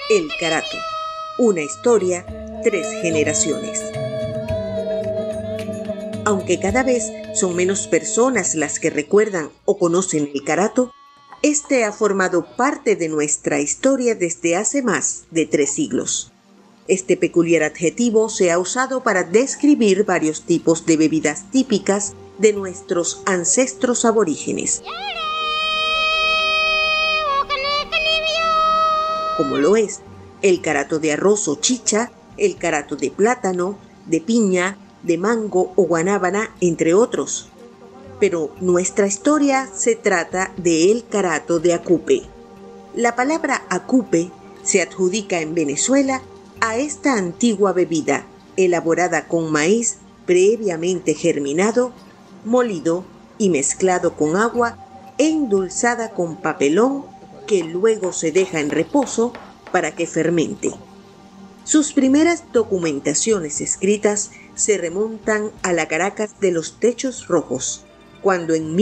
El Carato. Una historia, 3 generaciones. Aunque cada vez son menos personas las que recuerdan o conocen el Carato, este ha formado parte de nuestra historia desde hace más de 3 siglos. Este peculiar adjetivo se ha usado para describir varios tipos de bebidas típicas de nuestros ancestros aborígenes, como lo es el carato de arroz o chicha, el carato de plátano, de piña, de mango o guanábana, entre otros. Pero nuestra historia se trata de el carato de acupe. La palabra acupe se adjudica en Venezuela a esta antigua bebida, elaborada con maíz previamente germinado, molido y mezclado con agua e endulzada con papelón que luego se deja en reposo para que fermente. Sus primeras documentaciones escritas se remontan a la Caracas de los techos rojos, cuando en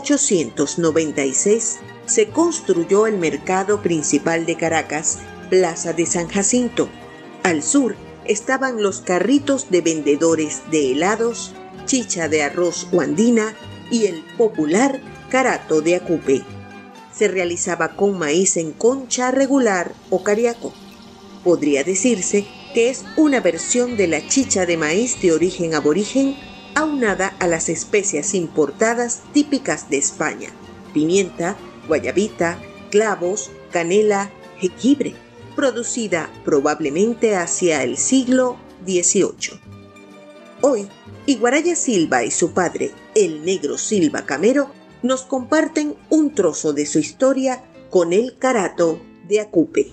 1896 se construyó el mercado principal de Caracas, Plaza de San Jacinto. Al sur estaban los carritos de vendedores de helados, chicha de arroz o andina y el popular carato de acupe. Se realizaba con maíz en concha regular o cariaco. Podría decirse que es una versión de la chicha de maíz de origen aborigen aunada a las especias importadas típicas de España: pimienta, guayabita, clavos, canela, jengibre, producida probablemente hacia el siglo XVIII. Hoy, Iguaraya Silva y su padre, el negro Silva Camero, nos comparten un trozo de su historia con el carato de acupe.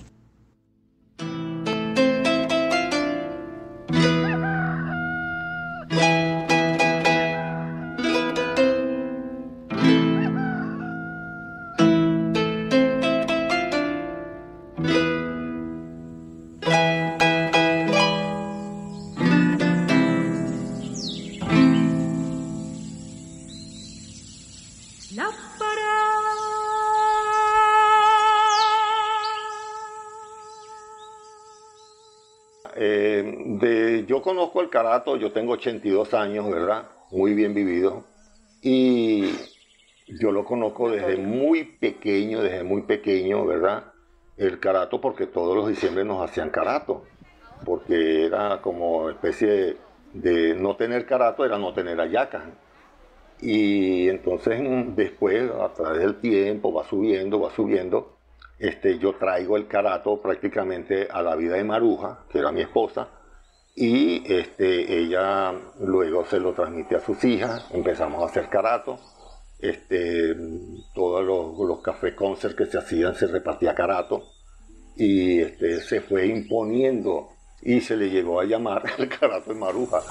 Yo conozco el carato, yo tengo 82 años, ¿verdad? Muy bien vivido. Y yo lo conozco desde muy pequeño, ¿verdad? El carato, porque todos los diciembre nos hacían carato. Porque era como especie de no tener carato, era no tener hallacas. Y entonces después, a través del tiempo, va subiendo. Yo traigo el carato prácticamente a la vida de Maruja, que era mi esposa, y ella luego se lo transmite a sus hijas. Empezamos a hacer carato. Todos los café concert que se hacían se repartía carato, y se fue imponiendo y se le llegó a llamar el carato de Maruja.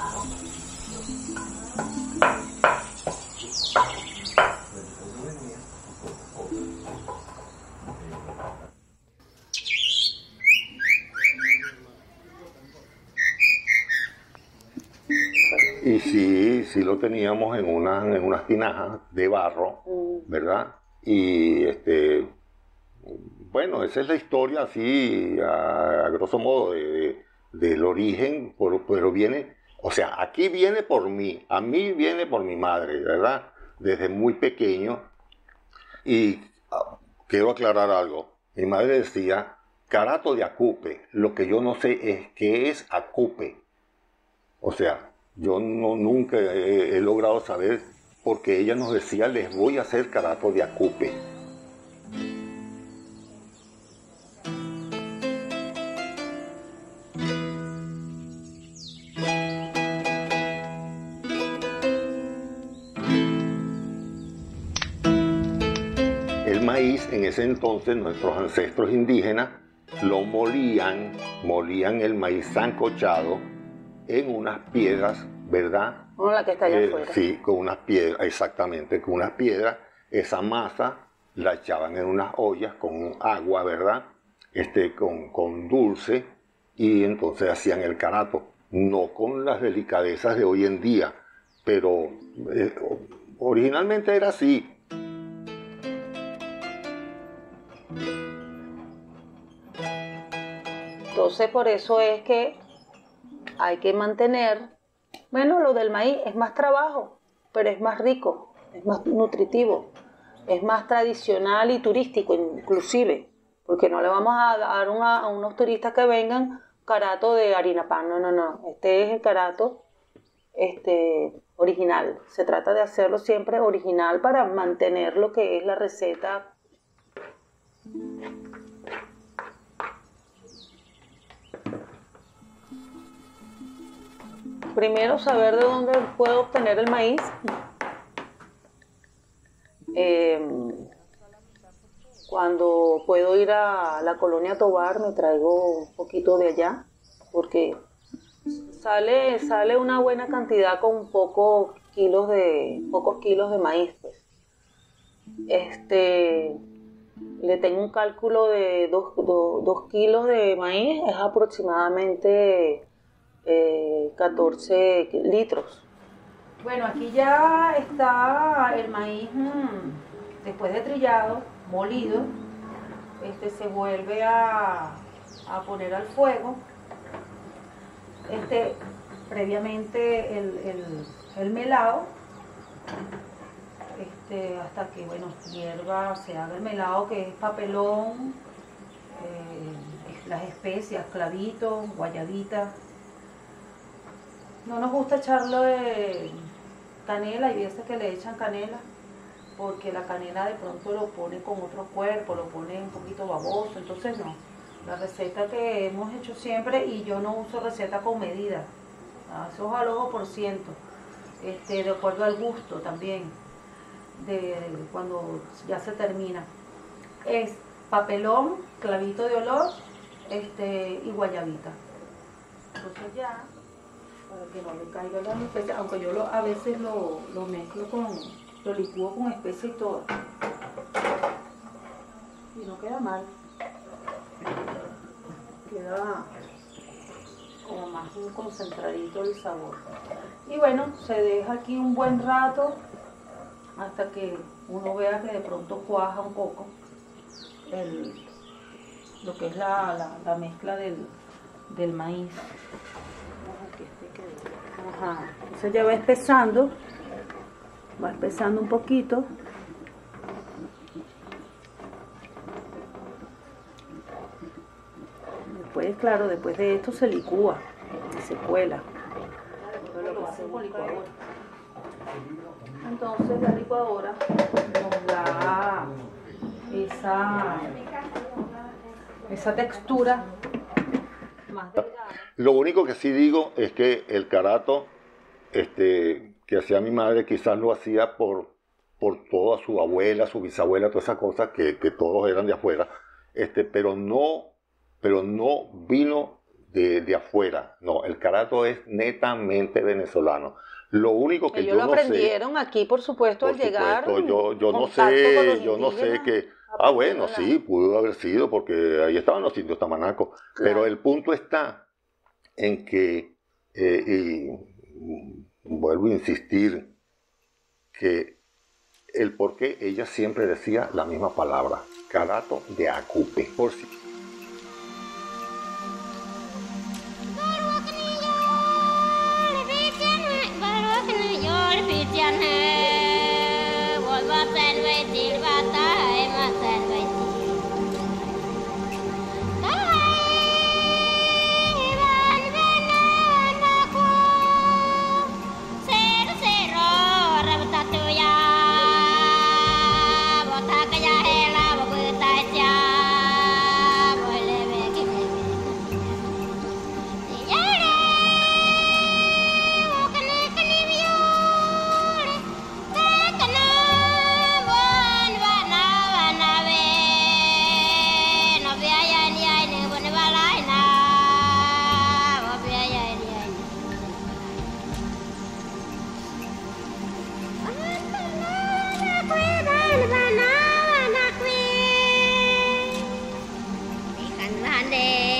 Y sí lo teníamos en unas tinajas de barro, ¿verdad? Y bueno, esa es la historia así, a grosso modo, del origen, pero viene, o sea, aquí viene por mí, a mí viene por mi madre, ¿verdad? Desde muy pequeño. Y quiero aclarar algo, mi madre decía, carato de acupe, lo que yo no sé es qué es acupe. O sea, yo nunca he logrado saber, porque ella nos decía, les voy a hacer carato de acupe. El maíz, en ese entonces, nuestros ancestros indígenas lo molían el maíz sancochado en unas piedras, ¿verdad? Como la que está allá afuera. Sí, con unas piedras, exactamente, con unas piedras. Esa masa la echaban en unas ollas con agua, ¿verdad? Con dulce, y entonces hacían el carato. No con las delicadezas de hoy en día, pero originalmente era así. Entonces por eso es que hay que mantener, bueno, lo del maíz es más trabajo, pero es más rico, es más nutritivo, es más tradicional y turístico inclusive, porque no le vamos a dar a unos turistas que vengan carato de harina pan, no, este es el carato original, se trata de hacerlo siempre original para mantener lo que es la receta. Primero, saber de dónde puedo obtener el maíz. Cuando puedo ir a la colonia Tovar, me traigo un poquito de allá, porque sale una buena cantidad con pocos kilos de maíz. Pues. Le tengo un cálculo de 2 kilos de maíz, es aproximadamente 14 litros. Bueno, aquí ya está el maíz después de trillado, molido. Se vuelve a poner al fuego. Previamente el melado, hasta que hierva, se haga el melado, que es papelón, las especias, clavito, guayabita. No nos gusta echarle canela, hay veces que le echan canela, porque la canela de pronto lo pone con otro cuerpo, lo pone un poquito baboso, entonces no. La receta que hemos hecho siempre, y yo no uso receta con medida, eso es al ojo por ciento, de acuerdo al gusto también, de cuando ya se termina. Es papelón, clavito de olor y guayabita. Entonces ya, para que no le caiga la especia, aunque yo a veces lo mezclo lo licúo con especia y todo. Y no queda mal. Queda como más concentradito el sabor. Y bueno, se deja aquí un buen rato hasta que uno vea que de pronto cuaja un poco lo que es la mezcla del maíz. Ajá. Entonces ya va espesando un poquito. Después, claro, después de esto se licúa, se cuela. Lo hacen con licuadora. Entonces la licuadora nos da esa textura más delgada. Lo único que sí digo es que el carato que hacía mi madre quizás lo hacía por toda su abuela, su bisabuela, todas esas cosas que todos eran de afuera, pero no vino de afuera. No, el carato es netamente venezolano. Lo único que ellos yo lo no aprendieron sé, aquí, por supuesto, al llegar. Yo no sé que, bueno, sí, pudo haber sido porque ahí estaban los indios tamanacos, claro. Pero el punto está en que, y vuelvo a insistir, que el por qué ella siempre decía la misma palabra, carato de acupe. Por si Hãy subscribe cho kênh Ghiền Mì Gõ để không bỏ lỡ